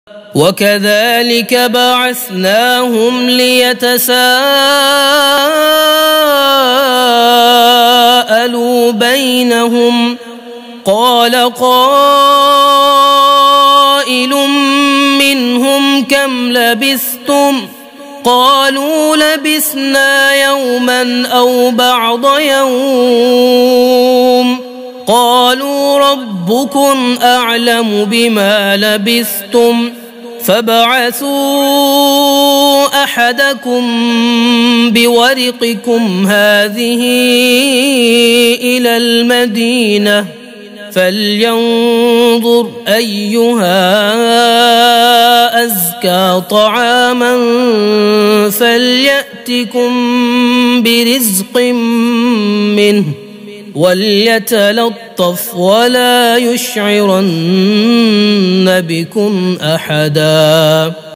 وكذلك بعثناهم ليتساءلوا بينهم قال قائل منهم كم لبثتم قالوا لبثنا يوما أو بعض يوم قالوا ربكم أعلم بما لبثتم فابعثوا أحدكم بورقكم هذه إلى المدينة فلينظر أيها أزكى طعاما فليأتكم برزق منه وليتلطف ولا يشعرن بكم أحدا.